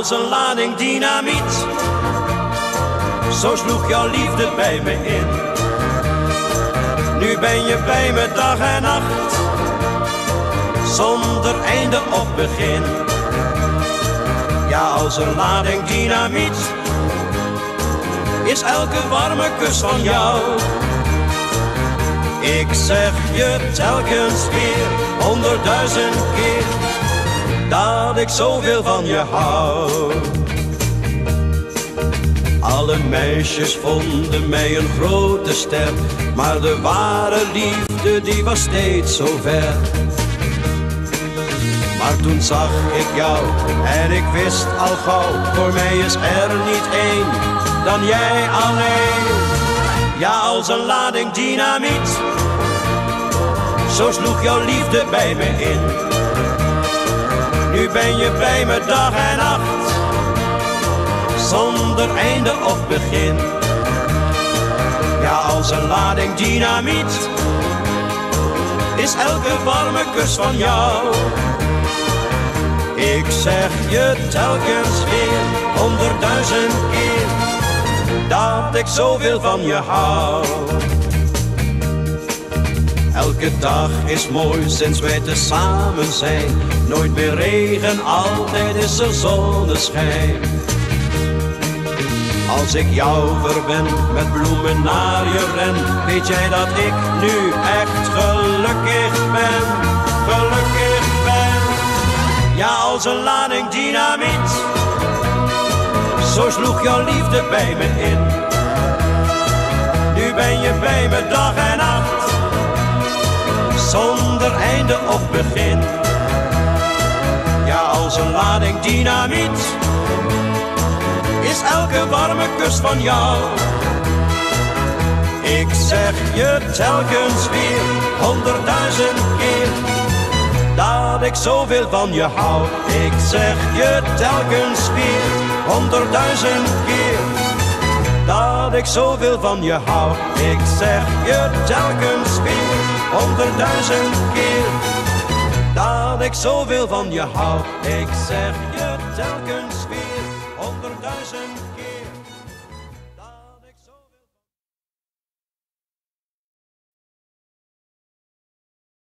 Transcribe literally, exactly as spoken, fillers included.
als een lading dynamiet. Zo sloeg jouw liefde bij me in. Nu ben je bij me dag en nacht, zonder einde of begin. Ja, als een lading dynamiet is elke warme kus van jou. Ik zeg je telkens weer, honderdduizend keer, dat ik zoveel van je hou. Alle meisjes vonden mij een grote ster, maar de ware liefde die was steeds zo ver. Maar toen zag ik jou en ik wist al gauw, voor mij is er niet één dan jij alleen. Ja, als een lading dynamiet, zo sloeg jouw liefde bij me in. Nu ben je bij me dag en nacht, zonder einde of begin. Ja, als een lading dynamiet is elke warme kus van jou. Ik zeg je telkens weer, honderdduizend keer, dat ik zoveel van je hou. Elke dag is mooi sinds wij tezamen zijn. Nooit meer regen, altijd is er zonneschijn. Als ik jou verwen, met bloemen naar je ren, weet jij dat ik nu echt gelukkig ben, gelukkig ben. Ja, als een lading dynamiet, zo sloeg jouw liefde bij me in. Nu ben je bij me dag en nacht, zonder einde of begin. Ja, als een lading dynamiet is elke warme kus van jou. Ik zeg je telkens weer, honderdduizend keer, dat ik zoveel van je hou. Ik zeg je telkens weer, honderdduizend keer, dat ik zoveel van je hou. Ik zeg je telkens weer, honderdduizend keer, dat ik zoveel van je hou. Ik zeg je telkens weer, honderdduizend